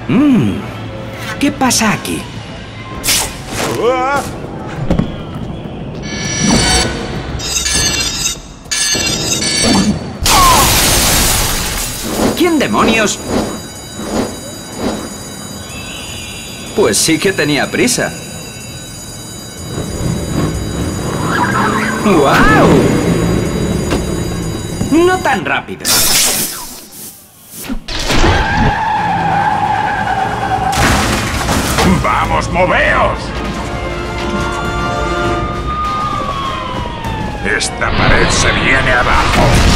¿Qué pasa aquí? ¿Quién demonios? Pues sí que tenía prisa. ¡Guau! No tan rápido. ¡Vamos, moveos! Esta pared se viene abajo.